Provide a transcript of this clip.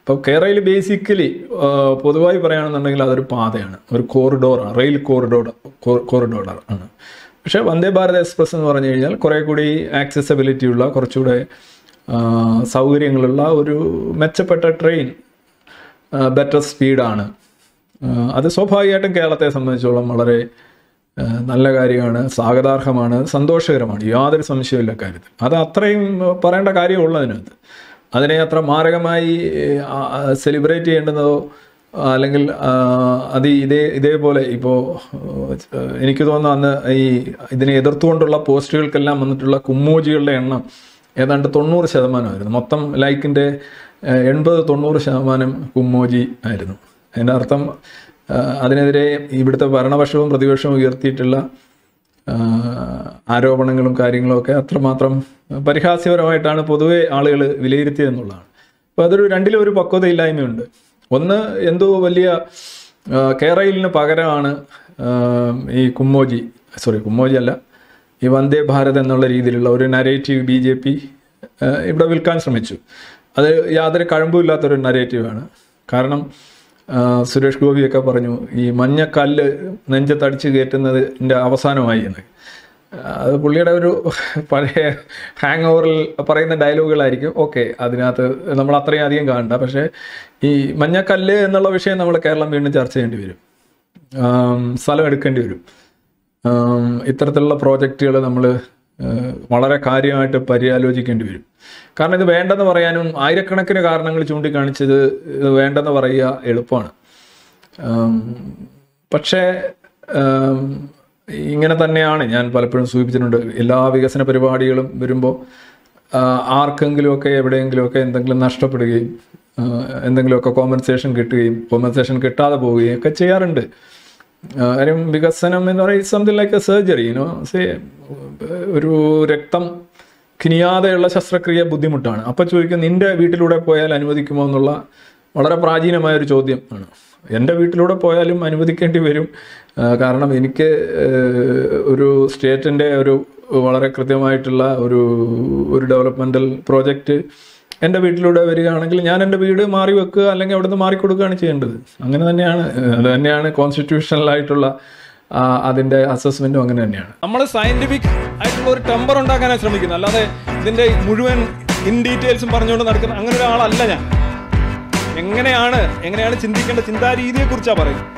അപ്പോൾ കേരളയിൽ ബേസിക്കലി പൊതുവായി പറയുകയാണെന്നുണ്ടെങ്കിൽ അതൊരു പാതയാണ്, ഒരു കോറിഡോറാണ്, റെയിൽ കോറിഡോറാണ്. പക്ഷേ വന്ദേ ഭാരത് എക്സ്പ്രസ് എന്ന് പറഞ്ഞു കഴിഞ്ഞാൽ കുറേ കൂടി ആക്സസിബിലിറ്റി ഉള്ള, കുറച്ചുകൂടെ സൗകര്യങ്ങളുള്ള ഒരു മെച്ചപ്പെട്ട ട്രെയിൻ, ബെറ്റർ സ്പീഡാണ്. അത് സ്വാഭാവികമായിട്ടും കേരളത്തെ സംബന്ധിച്ചോളം വളരെ നല്ല കാര്യമാണ്, സ്വാഗതാർഹമാണ്, സന്തോഷകരമാണ്, യാതൊരു സംശയമില്ല കാര്യത്തിൽ. അത് അത്രയും പറയേണ്ട കാര്യമുള്ളതിനകത്ത്. അതിനെ അത്ര മാരകമായി സെലിബ്രേറ്റ് ചെയ്യേണ്ടുന്നതോ അല്ലെങ്കിൽ അത് ഇതേപോലെ ഇപ്പോൾ എനിക്ക് തോന്നുന്നു അന്ന് ഇതിനെ എതിർത്തുകൊണ്ടുള്ള പോസ്റ്റുകൾക്കെല്ലാം വന്നിട്ടുള്ള കുമ്മോജികളുടെ എണ്ണം ഏതാണ്ട് 90% മൊത്തം ലൈക്കിൻ്റെ 80-90% കുമ്മോജി ആയിരുന്നു. അതിൻ്റെ അർത്ഥം അതിനെതിരെ ഇവിടുത്തെ ഭരണപക്ഷവും പ്രതിപക്ഷവും ഉയർത്തിയിട്ടുള്ള ആരോപണങ്ങളും കാര്യങ്ങളും ഒക്കെ അത്രമാത്രം പരിഹാസ്യപരമായിട്ടാണ് പൊതുവെ ആളുകൾ വിലയിരുത്തിയതെന്നുള്ളതാണ്. അപ്പോൾ അതൊരു രണ്ടിലും പക്വതയില്ലായ്മയുണ്ട്. ഒന്ന്, എന്തോ വലിയ കേരളിന് പകരമാണ് ഈ കുമ്മോജി അല്ല, ഈ വന്ദേ ഭാരത് എന്നുള്ള രീതിയിലുള്ള ഒരു നരേറ്റീവ് BJP ഇവിടെ വിൽക്കാൻ ശ്രമിച്ചു. അത് യാതൊരു കഴമ്പുമില്ലാത്തൊരു നരേറ്റീവാണ്. കാരണം സുരേഷ് ഗോപിയൊക്കെ പറഞ്ഞു ഈ മഞ്ഞക്കല്ല് നെഞ്ചത്തടിച്ച് കയറ്റുന്നതിൻ്റെ അവസാനമായി എന്ന്. അത് പുള്ളിയുടെ ഒരു പഴയ ഹാങ് ഓവറിൽ പറയുന്ന ഡയലോഗുകളായിരിക്കും. ഓക്കെ, അതിനകത്ത് നമ്മൾ അത്രയും അധികം കാണണ്ട. പക്ഷേ ഈ മഞ്ഞക്കല്ല് എന്നുള്ള വിഷയം നമ്മൾ കേരളം വീണ്ടും ചർച്ച ചെയ്യേണ്ടി വരും, സ്ഥലം എടുക്കേണ്ടി വരും. ഇത്തരത്തിലുള്ള പ്രോജക്റ്റുകൾ നമ്മൾ വളരെ കാര്യമായിട്ട് പര്യാലോചിക്കേണ്ടി വരും. കാരണം ഇത് വേണ്ടെന്ന് പറയാനും ആയിരക്കണക്കിന് കാരണങ്ങൾ ചൂണ്ടിക്കാണിച്ചത് ഇത് വേണ്ടെന്ന് പറയുക എളുപ്പമാണ്. പക്ഷേ ഇങ്ങനെ തന്നെയാണ്, ഞാൻ പലപ്പോഴും സൂചിപ്പിച്ചിട്ടുണ്ട്, എല്ലാ വികസന പരിപാടികളും വരുമ്പോൾ ആർക്കെങ്കിലുമൊക്കെ എവിടെയെങ്കിലുമൊക്കെ എന്തെങ്കിലും നഷ്ടപ്പെടുകയും എന്തെങ്കിലുമൊക്കെ കോമ്പൻസേഷൻ കിട്ടാതെ പോവുകയും ഒക്കെ ചെയ്യാറുണ്ട്. കാര്യം വികസനം എന്ന് പറയുന്നത് സംതിങ് ലൈക്ക് എ സർജറി, ഒരു രക്തം കിനിയാതെയുള്ള ശസ്ത്രക്രിയ ബുദ്ധിമുട്ടാണ്. അപ്പോൾ ചോദിക്കും, നിൻ്റെ വീട്ടിലൂടെ പോയാൽ അനുവദിക്കുമോ എന്നുള്ള വളരെ പ്രാചീനമായൊരു ചോദ്യം ആണ്. എൻ്റെ വീട്ടിലൂടെ പോയാലും അനുവദിക്കേണ്ടി വരും. കാരണം എനിക്ക് ഒരു സ്റ്റേറ്റിൻ്റെ വളരെ കൃത്യമായിട്ടുള്ള ഒരു ഡെവലപ്മെൻ്റൽ പ്രോജക്റ്റ് എൻ്റെ വീട്ടിലൂടെ വരികയാണെങ്കിൽ ഞാൻ എൻ്റെ വീട് മാറി വെക്കുക അല്ലെങ്കിൽ അവിടെ നിന്ന് മാറിക്കൊടുക്കുകയാണ് ചെയ്യേണ്ടത്. അങ്ങനെ തന്നെയാണ്, അത് തന്നെയാണ് കോൺസ്റ്റിറ്റ്യൂഷണലായിട്ടുള്ള അതിൻ്റെ അസസ്മെൻറ്റും അങ്ങനെ തന്നെയാണ്. നമ്മൾ സയൻറ്റിഫിക് ആയിട്ടുള്ള ഒരു ടെമ്പർ ഉണ്ടാക്കാനാണ് ശ്രമിക്കുന്നത്, അല്ലാതെ ഇതിൻ്റെ മുഴുവൻ ഇൻ ഡീറ്റെയിൽസും പറഞ്ഞുകൊണ്ട് നടക്കുന്ന അങ്ങനെ ഒരാളല്ല ഞാൻ. എങ്ങനെയാണ് ചിന്തിക്കേണ്ട ചിന്താരീതിയെക്കുറിച്ചാണ് പറയുന്നത്.